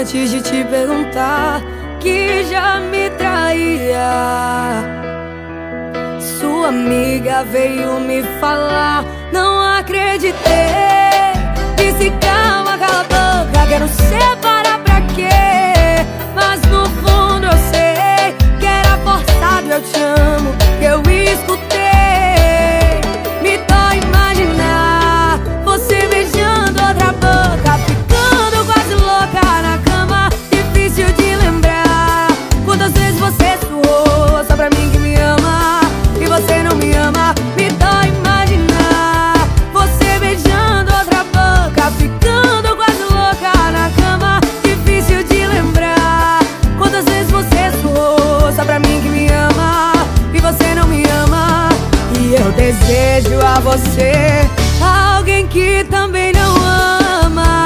antes de te perguntar que já me traía. Sua amiga veio me falar, não acreditei. Disse calma, cala a boca, quero separar pra quê? Mas no fundo eu sei que era forçado, eu te amo, que eu escutei. Me dói imaginar você beijando outra boca, ficando quase louca na cama. Difícil de lembrar quantas vezes você suou só pra mim que me ama e você não me ama. Me dói imaginar você beijando outra boca, ficando quase louca na cama. Difícil de lembrar quantas vezes você suou só pra mim que me ama e você não me ama. E eu desejo a você alguém que também não ama.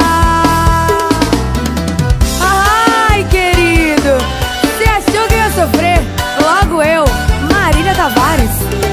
Ai, querido, você achou que ia sofrer? Logo eu, Marília Tavares.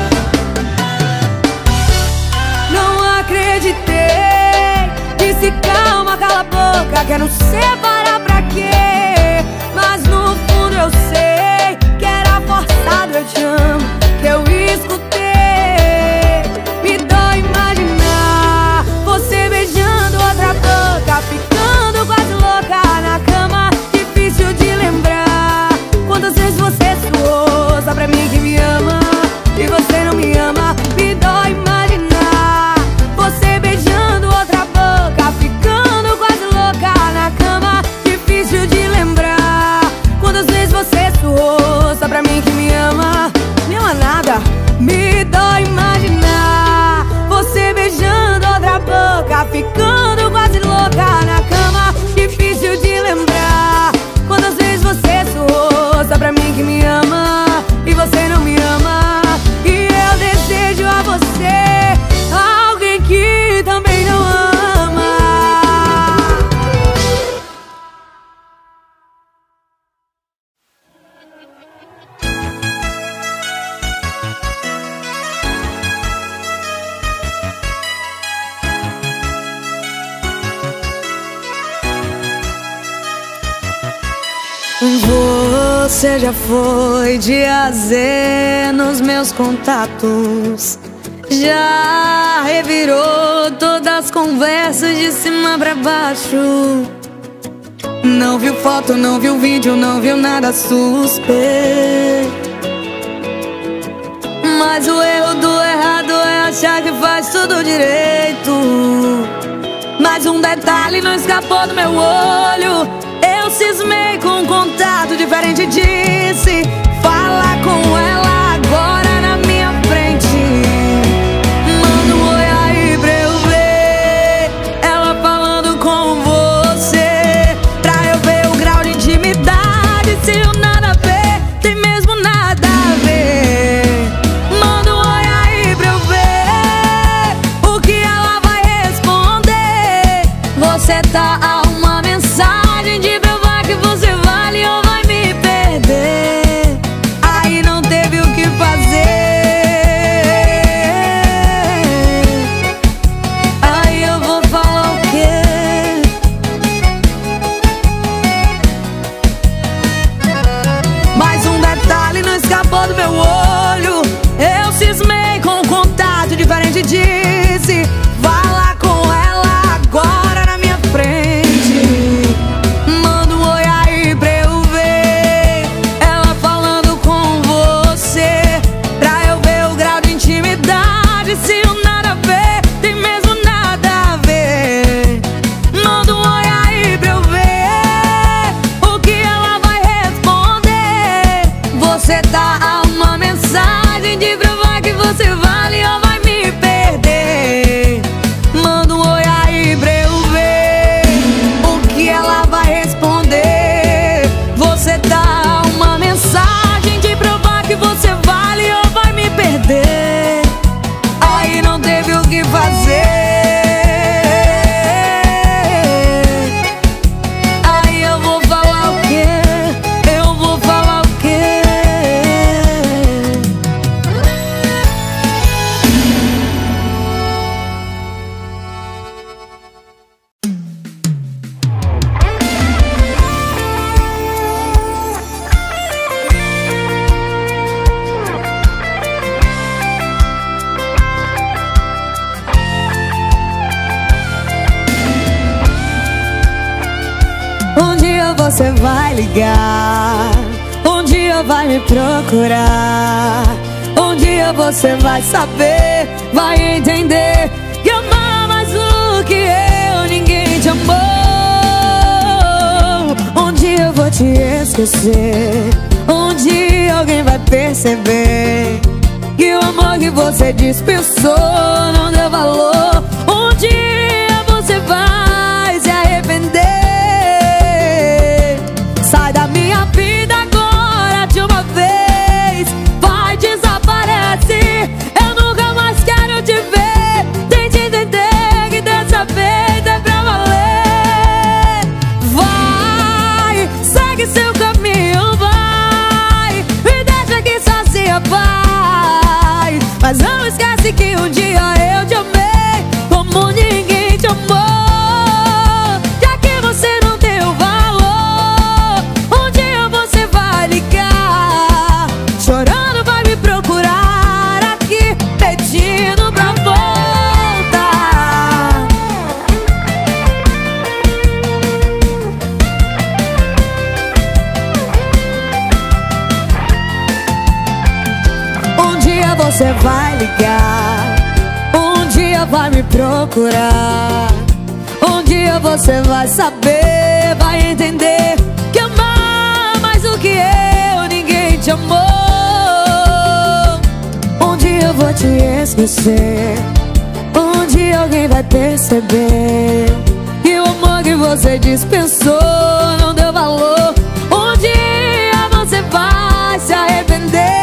Não acreditei. Disse calma, cala a boca, quero separar pra quê? Mas no fundo eu sei que era forçado, eu te amo, que eu escutei. Me dói imaginar você beijando outra boca, ficando quase louca na cama. Difícil de lembrar quantas vezes você suou só pra mim que me ama e você não me ama. Me dói imaginar você beijando outra boca, ficando quase louca na cama. Difícil de lembrar quantas vezes você suou só pra mim que me ama. Me ama nada. Me dói imaginar você beijando outra boca, ficando quase louca na cama. Difícil de lembrar quantas vezes você suou só pra mim que me ama e você não me ama. E eu desejo a você alguém que também não ama. Você já foi de A Z nos meus contatos, já revirou todas as conversas de cima pra baixo. Não viu foto, não viu vídeo, não viu nada suspeito. Mas o erro do errado é achar que faz tudo direito. Mas um detalhe não escapou do meu olho. Eu cismei com um contato diferente, disse fala com ela agora na minha frente. Manda um oi aí pra eu ver ela falando com você, pra eu ver o grau de intimidade, se o nada a ver tem mesmo nada a ver. Manda um oi aí pra eu ver o que ela vai responder. Você tá a uma mensagem de provar que você vale ou vai me perder. Aí não teve o que fazer. Aí eu vou falar o quê? Mais um detalhe não escapou do meu olho. Eu cismei com um contato diferente, disse fala com ela agora na minha frente. Manda um oi aí pra eu ver ela falando com você, pra eu ver o grau de intimidade, se o nada a ver tem mesmo nada a ver. Manda um oi aí pra eu ver o que ela vai responder. Você tá a uma mensagem de provar que você vale ou vai me perder. você vai ligar, um dia vai me procurar, um dia você vai saber, vai entender que amar mais do que eu ninguém te amou. Um dia eu vou te esquecer, um dia alguém vai perceber que o amor que você dispensou não deu valor. Um dia você vai se arrepender. Sai da minha vida agora de uma vez, vai, desaparece, eu nunca mais quero te ver. Tente entender que dessa vez é pra valer. Vai, segue seu caminho, vai, me deixa aqui sozinha, vai. Mas não esquece que um dia eu te amei como ninguém te amou. Já que você não deu valor, um dia você vai ligar, chorando vai me procurar aqui, pedindo pra voltar. Um dia você vai ligar, um dia vai me procurar, um dia você vai saber, vai entender que amar mais do que eu ninguém te amou. Um dia eu vou te esquecer, um dia alguém vai perceber que o amor que você dispensou não deu valor. Um dia você vai se arrepender.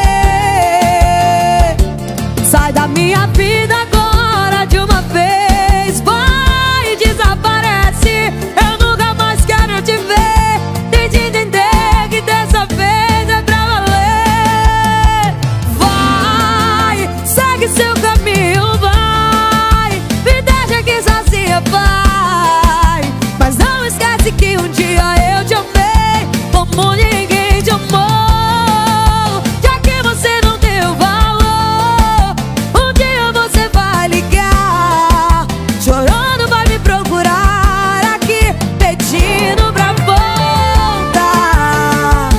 Sai da minha vida agora de uma vez, vai, desaparece, eu nunca mais quero te ver. Tente entender que dessa vez é pra valer. Vai, segue seu caminho, vai, me deixa aqui sozinha, vai. Mas não esquece que um dia eu te amei como ninguém te amou. Já que você não deu valor, um dia você vai ligar, chorando vai me procurar aqui, pedindo pra voltar.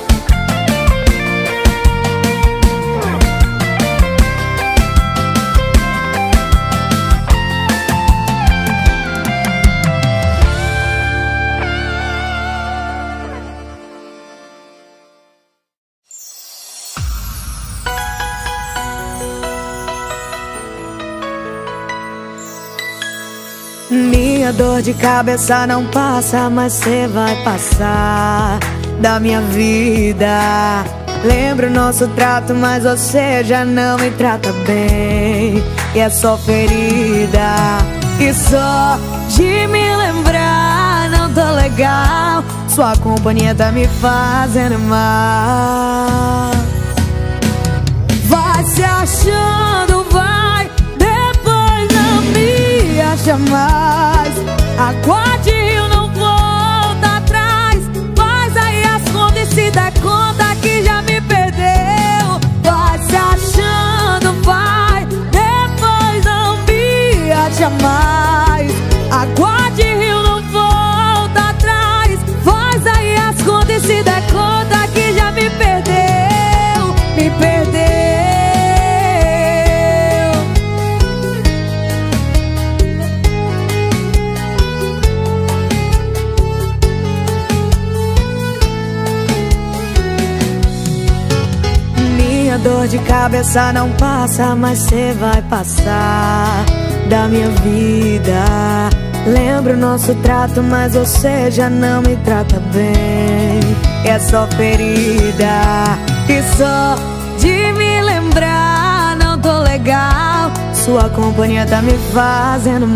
Minha dor de cabeça não passa, mas cê vai passar da minha vida. Lembro o nosso trato, mas você já não me trata bem, e é só ferida. E só de me lembrar não tô legal, sua companhia tá me fazendo mal. Vai se achando, vai, depois não me acha mais. Aguarde, eu não volta atrás. Faz aí as contas e se dá conta que já me perdeu. Vai se achando, vai, depois não me acha mais. Aguarde, eu não volta atrás. Faz aí as contas e se dá conta que já me perdeu. Me perdeu. Minha dor de cabeça não passa, mas cê vai passar da minha vida. Lembro o nosso trato, mas você já não me trata bem, é só ferida. E só de me lembrar não tô legal, sua companhia tá me fazendo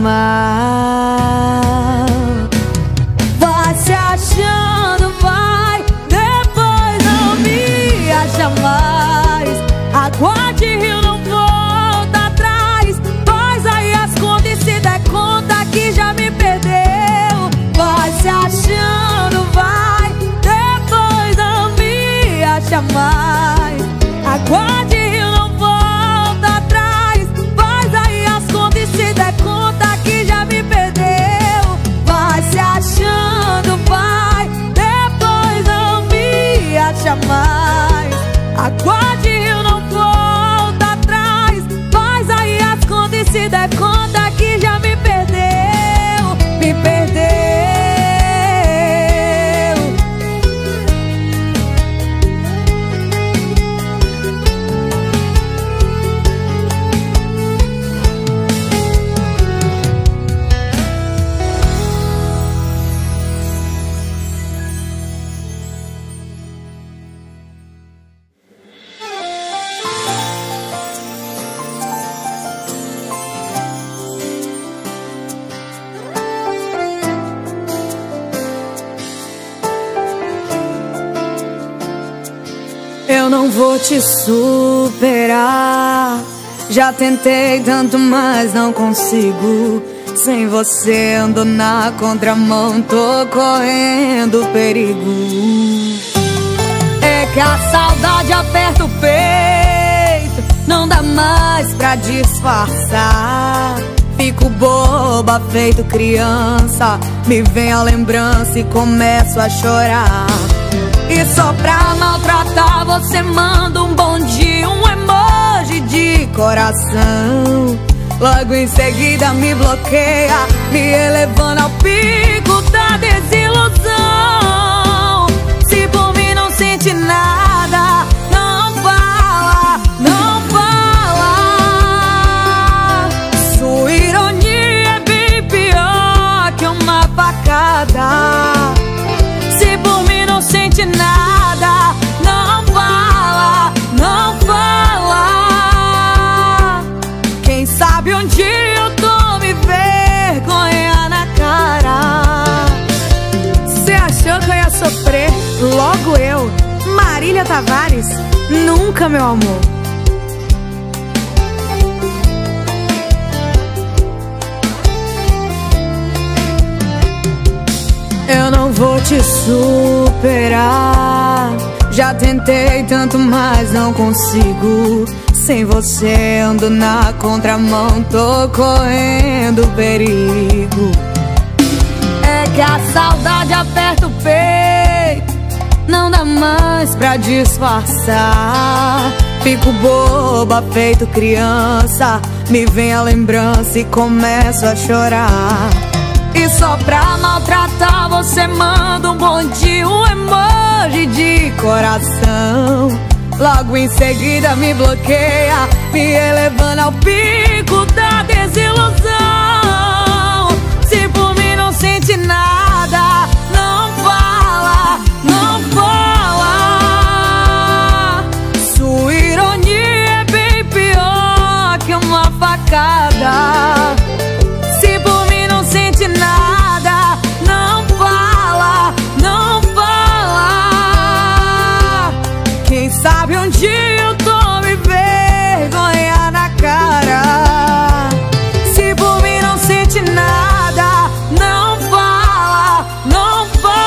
mal. Vai se achando, vai, depois não me acha mais. Aguarde, eu não volto atrás. Faz aí as contas e se der conta que já me perdeu. Vai se achando, vai, depois não me acha mais. Aguarde, eu não volto atrás. Faz aí as contas e se der conta que já me perdeu. Vai se achando, vai, depois vou te superar. Já tentei tanto, mas não consigo. Sem você ando na contramão, tô correndo perigo. É que a saudade aperta o peito, não dá mais pra disfarçar. Fico boba, feito criança. Me vem a lembrança e começo a chorar. E só pra maltratar você manda um bom dia, um emoji de coração. Logo em seguida me bloqueia, me elevando ao pico da desilusão. Se por mim não sente nada, não fala, não fala. Sua ironia é bem pior que uma facada. Se por mim não sente nada, não fala, não fala. Quem sabe um dia eu tome vergonha na cara. Cê achou que eu ia sofrer? Logo eu, Marília Tavares, nunca, meu amor. Eu não vou te superar. Já tentei tanto, mas não consigo. Sem você ando na contramão, tô correndo perigo. É que a saudade aperta o peito, não dá mais pra disfarçar. Fico boba, feito criança. Me vem a lembrança e começo a chorar. E só pra maltratar você manda um bom dia, um emoji de coração. Logo em seguida me bloqueia, me elevando ao pico da desilusão. Se por mim não sente nada, não fala, não fala. Sua ironia é bem pior que uma facada. Se por mim não sente nada, não fala, não fala. Quem sabe um dia eu tome vergonha na cara. Se por mim não sente nada, não fala, não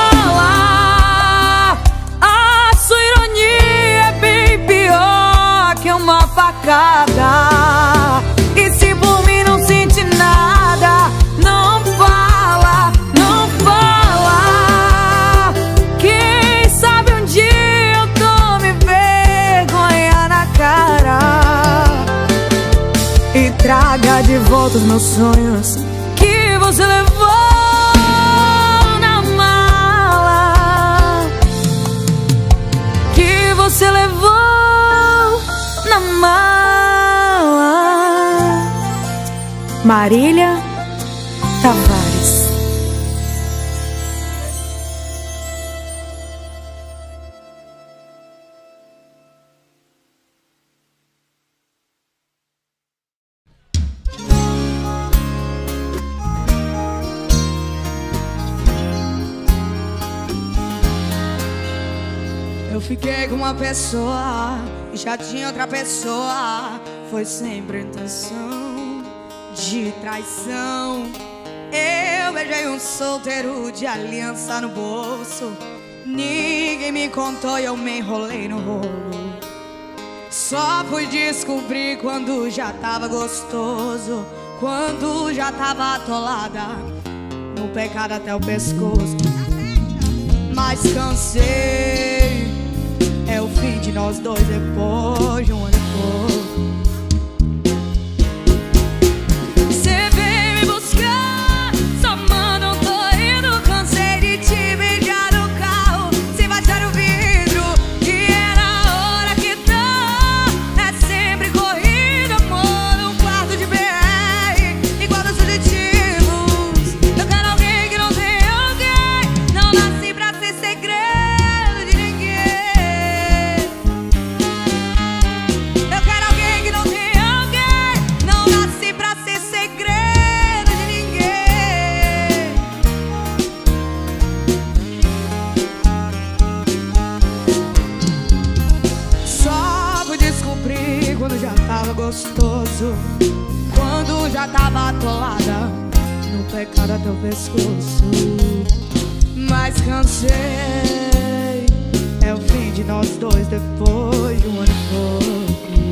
fala. A sua ironia é bem pior que uma facada. E se por mim não sente nada, não fala, não fala. Quem sabe um dia eu tome vergonha na cara e traga de volta os meus sonhos que você levou na mala, que você levou na mala. Marília Tavares. Eu fiquei com uma pessoa e já tinha outra pessoa. Foi sempre a intenção de traição. Eu beijei um solteiro de aliança no bolso. Ninguém me contou e eu me enrolei no rolo. Só fui descobrir quando já tava gostoso, quando já tava atolada no pecado até o pescoço. Mas cansei, é o fim de nós dois depois de um ano e pouco. Cê vem me buscar, só manda um tô indo. Cansei de te beijar no carro, sem baixar o vidro. E é na hora que tá, é sempre corrida, amor, num quarto de BR, igual dos fugitivos. Eu quero alguém que não tem alguém, não nasci pra ser segredo de ninguém. vi quando já tava gostoso, quando já tava atolada no pecado até o pescoço. Mas cansei, é o fim de nós dois depois de um ano e pouco.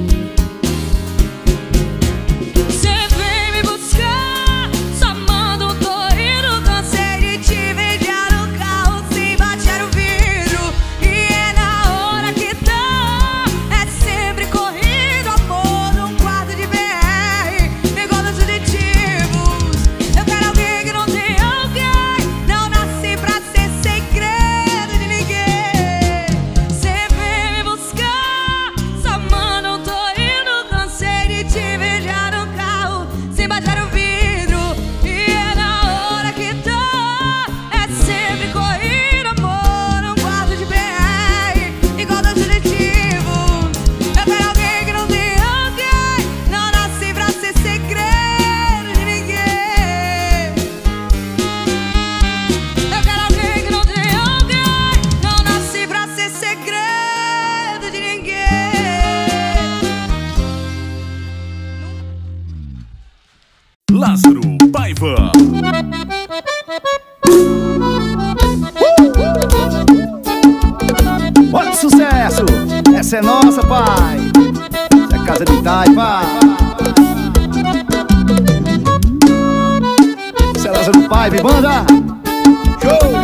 Cê vem me buscar, só manda um torrido. Cansei de te vigiar no carro sem bater o vidro. E é na hora que tá, é sempre corrido. Amor num quarto de BR, igual dos fugitivos. Eu quero alguém que não tem alguém, não nasci pra ser segredo de ninguém. Cê vem me buscar, só manda um torrido. Cansei de te vigiar no carro sem bater o vidro. E é na hora que tá, é sempre corrido. Amor num quarto de BR, igual dos fugitivos. Eu quero alguém que não tem alguém, não nasci pra ser segredo de ninguém. Eu quero alguém que não tem alguém, não nasci pra ser segredo de ninguém. Lázaro Paiva. Olha o sucesso! Essa é nossa, pai! Essa é a casa de Taipa. Essa é Lázaro Paiva e banda! Show!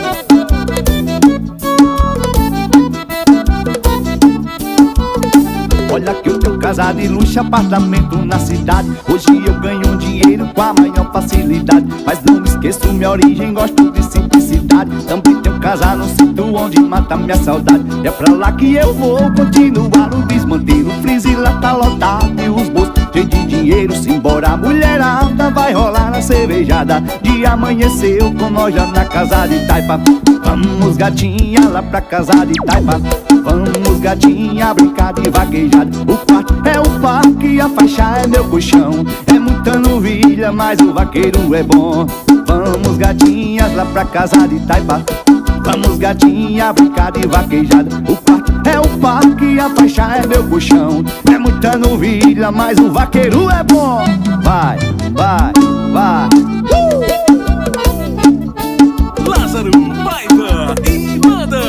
Olha que eu tô casado e luxo, apartamento na cidade. Hoje eu ganho um dinheiro com a maior facilidade. Mas não esqueço minha origem, gosto de simplicidade. Também tenho casa no sítio onde mata minha saudade. É pra lá que eu vou continuar o desmantelo. O freezer lá tá lotado e os bolsos cheios de dinheiro. Simbora mulherada, vai rolar na cervejada. Dia amanheceu com nós já na casa de Taipa. Vamos gatinha lá pra casa de Taipa. Vamos gatinha brincar de vaquejada. O quarto é o parque, a faixa é meu colchão. É muita novilha, mas o vaqueiro é bom. Vamos gatinhas lá pra casa de Taipa. Vamos gatinha brincar de vaquejada. O quarto é o parque, a faixa é meu colchão. É muita novilha, mas o vaqueiro é bom. Vai, vai, vai. Lázaro Paiva e banda.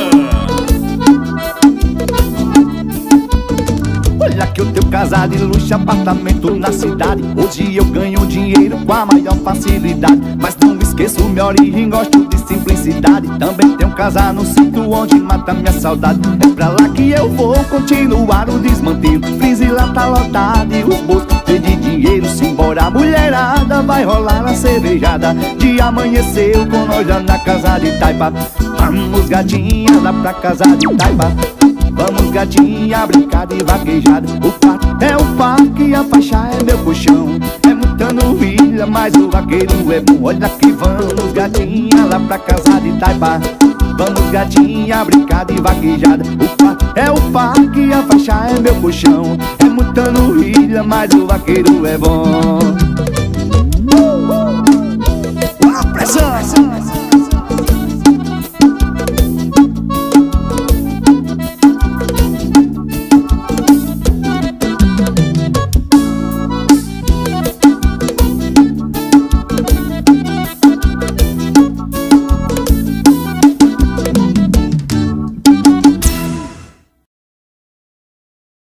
Olha que eu tenho casa de luxo, apartamento na cidade. Hoje eu ganho dinheiro com a maior facilidade. Mas não esqueço minha origem, gosto de simplicidade. Também tenho casa no sítio onde mata minha saudade. É pra lá que eu vou continuar o desmantelo. Freezer lá tá lotado e os bolsos cheios de dinheiro. Simbora mulherada, vai rolar na cervejada. Dia amanheceu com nós já na casa de Taipa. Vamos gatinha lá pra casa de Taipa. Vamos gatinha brincar de vaquejada. O quarto é o parque, a faixa é meu colchão. É muita novilha, mas o vaqueiro é bom. Olha que vamos gatinha lá pra casa de Taipa. Vamos gatinha brincar de vaquejada. O quarto é o parque, a faixa é meu colchão. É muita novilha, mas o vaqueiro é bom.